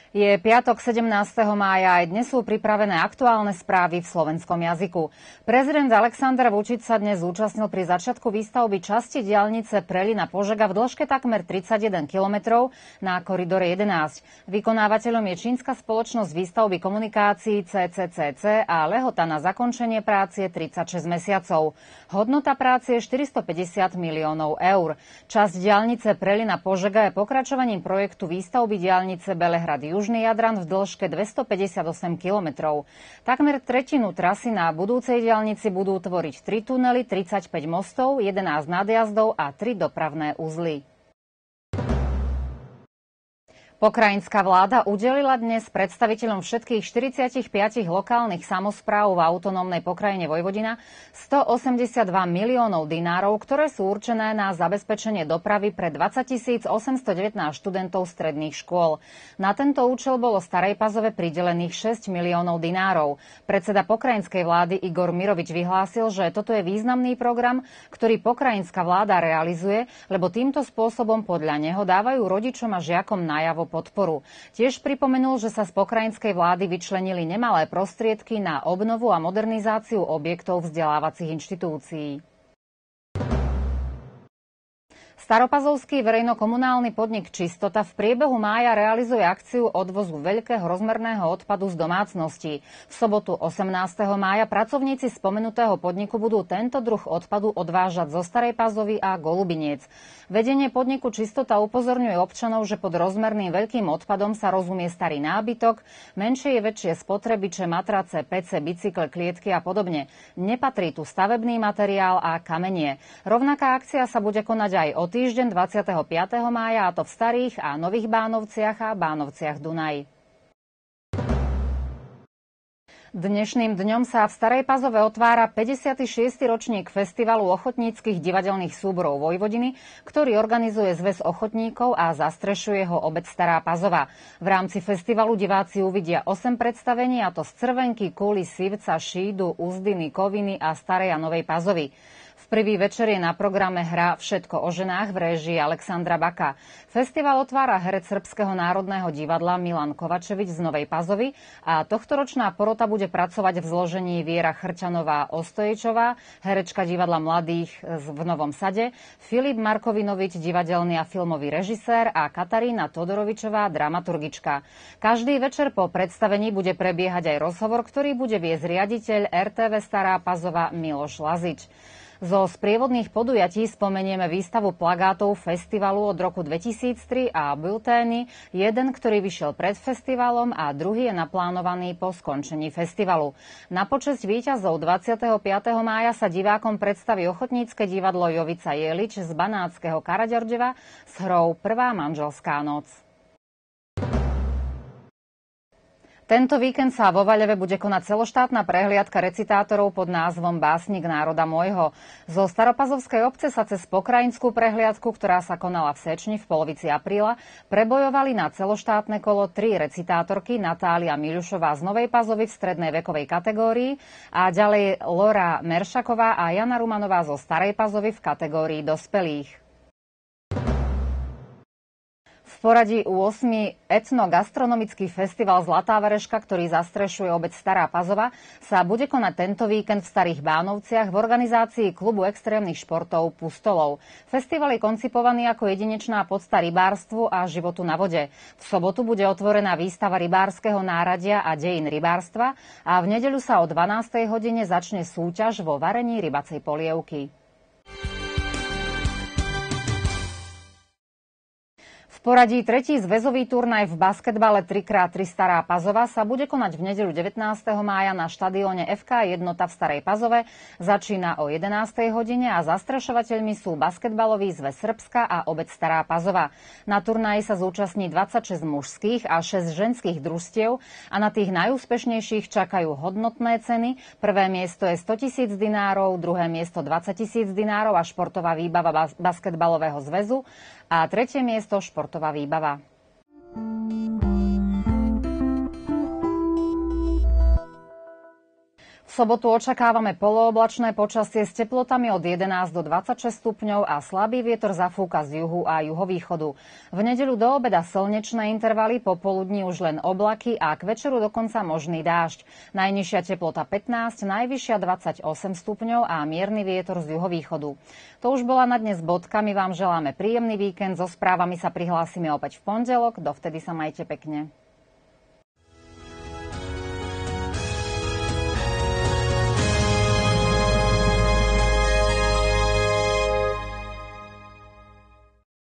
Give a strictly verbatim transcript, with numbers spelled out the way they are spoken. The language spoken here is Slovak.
Je piatok sedemnásteho mája a aj dnes sú pripravené aktuálne správy v slovenskom jazyku. Prezident Alexander Vučić sa dnes zúčastnil pri začiatku výstavby časti diaľnice Preľina-Požega v dĺžke takmer tridsaťjeden kilometrov na koridore jedenásť. Vykonávateľom je čínska spoločnosť výstavby komunikácií cé cé cé cé a lehota na zakončenie práce je tridsaťšesť mesiacov. Hodnota práce je štyristopäťdesiat miliónov eur. Časť diaľnice Preľina-Požega je pokračovaním projektu výstavby diaľnice Belehrad Južný Jadran v dĺžke dvestopäťdesiatosem kilometrov. Takmer tretinu trasy na budúcej diaľnici budú tvoriť tri tunely, tridsaťpäť mostov, jedenásť nadjazdov a tri dopravné uzly. Pokrajinská vláda udelila dnes predstaviteľom všetkých štyridsaťpäť lokálnych samospráv v autonómnej pokrajine Vojvodina stoosemdesiatdva miliónov dinárov, ktoré sú určené na zabezpečenie dopravy pre dvadsaťtisíc osemstodevätnásť študentov stredných škôl. Na tento účel bolo Starej Pazove pridelených šesť miliónov dinárov. Predseda pokrajinskej vlády Igor Mirovič vyhlásil, že toto je významný program, ktorý pokrajinská vláda realizuje, lebo týmto spôsobom podľa neho dávajú rodičom a žiakom najavo podporu. Tiež pripomenul, že sa z pokrajinskej vlády vyčlenili nemalé prostriedky na obnovu a modernizáciu objektov vzdelávacích inštitúcií. Staropazovský verejnokomunálny podnik Čistota v priebehu mája realizuje akciu odvozu veľkého rozmerného odpadu z domácností. V sobotu osemnásteho mája pracovníci spomenutého podniku budú tento druh odpadu odvážať zo Starej Pazovy a Golubiniec. Vedenie podniku Čistota upozorňuje občanov, že pod rozmerným veľkým odpadom sa rozumie starý nábytok, menšie je väčšie spotrebiče, matrace, pece, bicykle, klietky a podobne. Nepatrí tu stavebný materiál a kamenie. Rovnaká akcia sa bude konať aj o týždeň dvadsiateho piateho mája, a to v Starých a Nových Bánovciach a Bánovciach Dunaj. Dnešným dňom sa v Starej Pazove otvára päťdesiaty šiesty ročník Festivalu ochotníckych divadelných súborov Vojvodiny, ktorý organizuje Zväz ochotníkov a zastrešuje ho obec Stará Pazova. V rámci festivalu diváci uvidia osem predstavení, a to z Crvenky, Kúly, Sivca, Šídu, Uzdiny, Koviny a Starej a Novej Pazovy. Prvý večer je na programe hra Všetko o ženách v réžii Alexandra Baka. Festival otvára herec Srbského národného divadla Milan Kovačevič z Novej Pazovy a tohtoročná porota bude pracovať v zložení Viera Chrťanová Ostoječová, herečka divadla Mladých v Novom Sade, Filip Markovinovič, divadelný a filmový režisér, a Katarína Todorovičová, dramaturgička. Každý večer po predstavení bude prebiehať aj rozhovor, ktorý bude viesť riaditeľ er té vé Stará Pazova Miloš Lazič. Zo sprievodných podujatí spomenieme výstavu plagátov festivalu od roku dvetisíctri a bultény, jeden, ktorý vyšiel pred festivalom a druhý je naplánovaný po skončení festivalu. Na počesť víťazov dvadsiateho piateho mája sa divákom predstaví ochotnícke divadlo Jovica Jelič z banátskeho Karaďorđeva s hrou Prvá manželská noc. Tento víkend sa vo Vaľeve bude konať celoštátna prehliadka recitátorov pod názvom Básnik národa môjho. Zo Staropazovskej obce sa cez pokrajinskú prehliadku, ktorá sa konala v Sečni v polovici apríla, prebojovali na celoštátne kolo tri recitátorky: Natália Miľušová z Novej Pazovy v strednej vekovej kategórii a ďalej Lora Meršaková a Jana Rumanová zo Starej Pazovy v kategórii dospelých. V poradí u ôsmy etnogastronomický festival Zlatá Vereška, ktorý zastrešuje obec Stará Pazova, sa bude konať tento víkend v Starých Bánovciach v organizácii klubu extrémnych športov Pustolov. Festival je koncipovaný ako jedinečná podsta rybárstvu a životu na vode. V sobotu bude otvorená výstava rybárskeho náradia a dejín rybárstva a v nedeľu sa o dvanástej hodine začne súťaž vo varení rybacej polievky. V poradí tretí zväzový turnaj v basketbale tri krát tri Stará Pazova sa bude konať v nedeľu devätnásteho mája na štadióne ef ká Jednota v Starej Pazove. Začína o jedenástej hodine a zastrešovateľmi sú basketbalový zväz Srbska a obec Stará Pazova. Na turnaji sa zúčastní dvadsaťšesť mužských a šesť ženských družstiev a na tých najúspešnejších čakajú hodnotné ceny. Prvé miesto je stotisíc dinárov, druhé miesto dvadsaťtisíc dinárov a športová výbava bas- basketbalového zväzu a tretie miesto športová výbava. V sobotu očakávame polooblačné počasie s teplotami od jedenásť do dvadsaťšesť stupňov a slabý vietor zafúka z juhu a juhovýchodu. V nedeľu do obeda slnečné intervaly, popoludní už len oblaky a k večeru dokonca možný dážď. Najnižšia teplota pätnásť, najvyššia dvadsaťosem stupňov a mierny vietor z juhovýchodu. To už bola na dnes bodka, my vám želáme príjemný víkend, so správami sa prihlásime opäť v pondelok, dovtedy sa majte pekne.